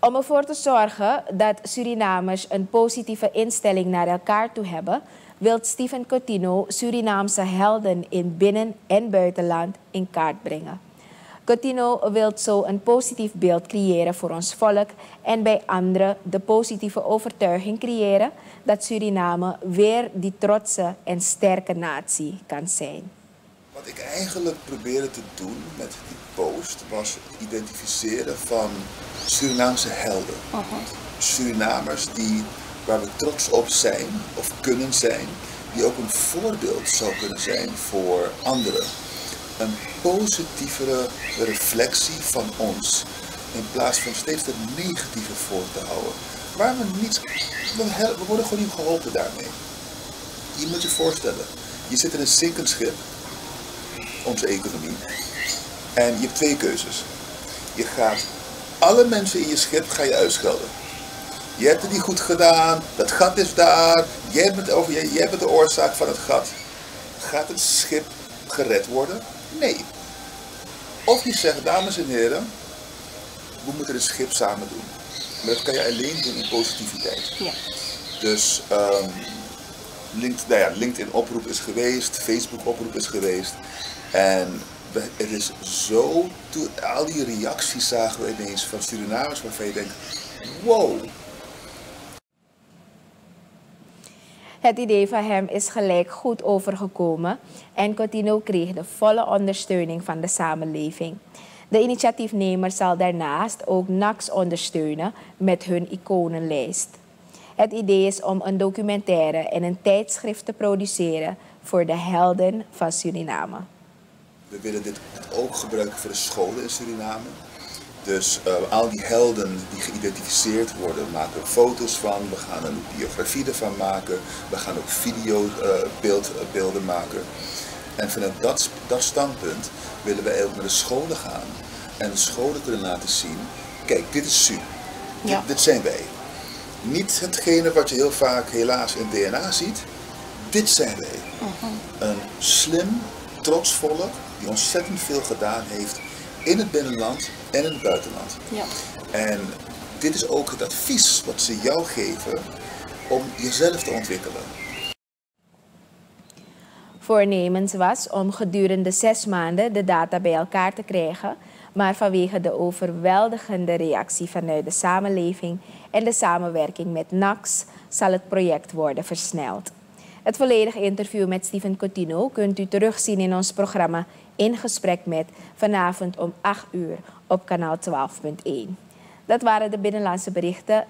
Om ervoor te zorgen dat Surinamers een positieve instelling naar elkaar toe hebben, wil Stephen Coutinho Surinaamse helden in binnen- en buitenland in kaart brengen. Coutinho wil zo een positief beeld creëren voor ons volk en bij anderen de positieve overtuiging creëren dat Suriname weer die trotse en sterke natie kan zijn. Wat ik eigenlijk probeerde te doen met die post was het identificeren van Surinaamse helden. Surinamers waar we trots op zijn of kunnen zijn, die ook een voorbeeld zou kunnen zijn voor anderen. Een positievere reflectie van ons, in plaats van steeds het negatieve voor te houden. We worden gewoon niet geholpen daarmee. Je moet je voorstellen, je zit in een zinkend schip, onze economie, en je hebt twee keuzes. Je gaat alle mensen in je schip uitschelden. Je hebt het niet goed gedaan, dat gat is daar, jij bent de oorzaak van het gat. Gaat het schip gered worden? Nee. Of je zegt, dames en heren, we moeten het schip samen doen. Maar dat kan je alleen doen in positiviteit. Ja. Dus LinkedIn oproep is geweest, Facebook oproep is geweest. En het is zo, al die reacties zagen we ineens van Surinamers waarvan je denkt, wow. Het idee van hem is gelijk goed overgekomen en Coutinho kreeg de volle ondersteuning van de samenleving. De initiatiefnemer zal daarnaast ook NACS ondersteunen met hun iconenlijst. Het idee is om een documentaire en een tijdschrift te produceren voor de helden van Suriname. We willen dit ook gebruiken voor de scholen in Suriname. Dus al die helden die geïdentificeerd worden, maken we foto's van. We gaan een biografie ervan maken. We gaan ook videobeelden maken. En vanuit dat standpunt willen wij ook naar de scholen gaan. En de scholen kunnen laten zien, kijk, dit is Su. Ja. Dit zijn wij. Niet hetgene wat je heel vaak helaas in DNA ziet. Dit zijn wij. Een slim, trots volk die ontzettend veel gedaan heeft in het binnenland en in het buitenland. Ja. En dit is ook het advies wat ze jou geven om jezelf te ontwikkelen. Voornemens was om gedurende 6 maanden de data bij elkaar te krijgen, maar vanwege de overweldigende reactie vanuit de samenleving en de samenwerking met NACS zal het project worden versneld. Het volledige interview met Stephen Coutinho kunt u terugzien in ons programma In Gesprek met, vanavond om 8 uur op kanaal 12.1. Dat waren de binnenlandse berichten.